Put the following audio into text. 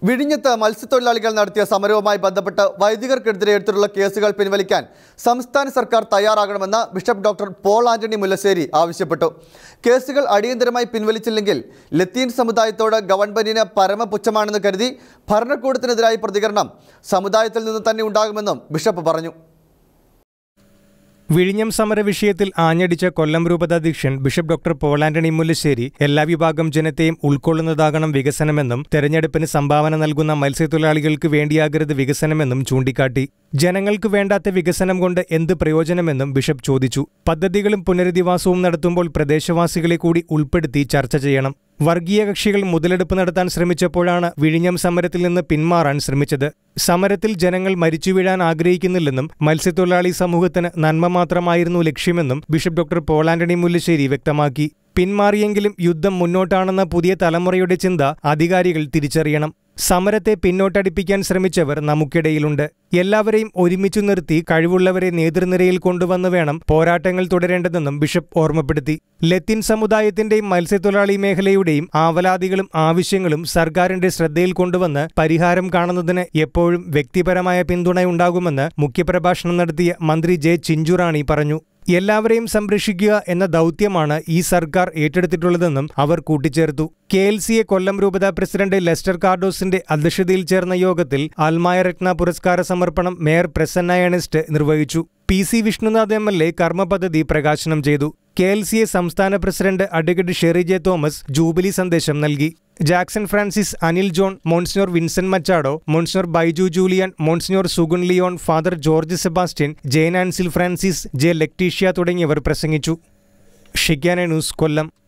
വിഴിഞ്ഞത്ത് മത്സ്യത്തൊഴിലാളികൾ നടത്തിയ സമരവുമായി ബന്ധപ്പെട്ട് വൈദികർക്കെതിരെ എടുത്തിട്ടുള്ള കേസുകൾ പിൻവലിക്കാൻ സംസ്ഥാന സർക്കാർ തയ്യാറാകണമെന്ന് bishop doctor Paul Antony Mullassery ആവശ്യപ്പെട്ടു. കേസുകൾ അടിയന്തരമായി പിൻവലിച്ചില്ലെങ്കിൽ ലത്തീൻ സമുദായത്തോട് ഗവൺമെന്റിന് പരമപുച്ഛമാണെന്ന് കരുതി ഭരണകൂടത്തിനെതിരായ പ്രതികരണം സമുദായത്തിൽ നിന്ന് തന്നെ ഉണ്ടാകുമെന്നും ബിഷപ്പ് പറഞ്ഞു. വിഴിഞ്ഞം സമര വിഷയത്തിൽ ആഞ്ഞടിച്ച കൊല്ലം രൂപതാധ്യക്ഷൻ bishop doctor Paul Antony Mullassery എല്ലാ വിഭാഗം ജനത്തെയും ഉൾക്കൊള്ളുന്നതാകണം വികസനമെന്നും തെരഞ്ഞെടുപ്പിന് സംഭാവന നൽകുന്ന മത്സ്യത്തൊഴിലാളികൾക്ക് വേണ്ടിയാകരുത് വികസനമെന്നും ചൂണ്ടിക്കാട്ടി. ജനങ്ങൾക്ക് വേണ്ടാത്ത വികസനം കൊണ്ട് എന്ത് പ്രയോജനമെന്നും ബിഷപ്പ് ചോദിച്ചു. പദ്ധതികളും പുനരധിവാസവും നടത്തുമ്പോൾ പ്രദേശവാസികളെ കൂടി ഉൾപ്പെടുത്തി ചർച്ച ചെയ്യണം. വർഗീയ കക്ഷികൾ മുതലെടുപ്പ് നടത്താൻ ശ്രമിച്ചപ്പോഴാണ് വിഴിഞ്ഞം സമരത്തിൽ നിന്ന് പിന്മാറാൻ ശ്രമിച്ചത്. സമരത്തിൽ ജനങ്ങൾ മരിച്ചു വീഴാൻ ആഗ്രഹിക്കുന്നില്ലെന്നും മത്സ്യത്തൊഴിലാളി സമൂഹത്തിന് നന്മ മാത്രമായിരുന്നു ലക്ഷ്യമെന്നും bishop doctor Paul Antony Mullassery വ്യക്തമാക്കി. പിന്മാറിയെങ്കിലും യുദ്ധം മുന്നോട്ടാണെന്ന പുതിയ തലമുറയുടെ ചിന്ത അധികാരികൾ തിരിച്ചറിയണം. സമരത്തെ പിന്നോട്ടടിപ്പിക്കാൻ ശ്രമിച്ചവർ നമുക്കിടയിലുണ്ട്. എല്ലാവരെയും ഒരുമിച്ചു നിർത്തി കഴിവുള്ളവരെ നേതൃനിരയിൽ കൊണ്ടുവന്ന് വേണം പോരാട്ടങ്ങൾ തുടരേണ്ടതെന്നും ബിഷപ്പ് ഓർമ്മപ്പെടുത്തി. ലത്തീൻ സമുദായത്തിന്റെയും മത്സ്യത്തൊഴിലാളി മേഖലയുടെയും ആവലാതികളും ആവശ്യങ്ങളും സർക്കാരിന്റെ ശ്രദ്ധയിൽ കൊണ്ടുവന്ന് പരിഹാരം കാണുന്നതിന് എപ്പോഴും വ്യക്തിപരമായ പിന്തുണയുണ്ടാകുമെന്ന് മുഖ്യപ്രഭാഷണം നടത്തിയ മന്ത്രി ജെ ചിഞ്ചുറാണി പറഞ്ഞു. എല്ലാവരെയും സംരക്ഷിക്കുക എന്ന ദൗത്യമാണ് ഈ സർക്കാർ ഏറ്റെടുത്തിട്ടുള്ളതെന്നും അവർ കൂട്ടിച്ചേർത്തു. KLCA കൊല്ലം രൂപതാ പ്രസിഡന്റ് ലെസ്റ്റർ കാർഡോസിന്റെ അധ്യക്ഷതയിൽ ചേർന്ന യോഗത്തിൽ ആൽമായ രത്ന പുരസ്കാര സമർപ്പണം മേയർ പ്രസന്ന ഏണസ്റ്റ് നിർവഹിച്ചു. PC വിഷ്ണുനാഥ് MLA കർമ്മപദ്ധതി പ്രകാശനം ചെയ്തു. KLCA സംസ്ഥാന president advocate Sherry J Thomas jubilee സന്ദേശം നൽകി. Jackson Francis, Anil John, monsignor Vincent Machado, monsignor Baiju Julian, monsignor Sugun Leon, father George Sebastian, J നാൻസിൽ ഫ്രാൻസിസ്, ജെ ലെക്ടീഷ്യ തുടങ്ങിയവർ പ്രസംഗിച്ചു. ഷിഗ്യാന ന്യൂസ്, കൊല്ലം.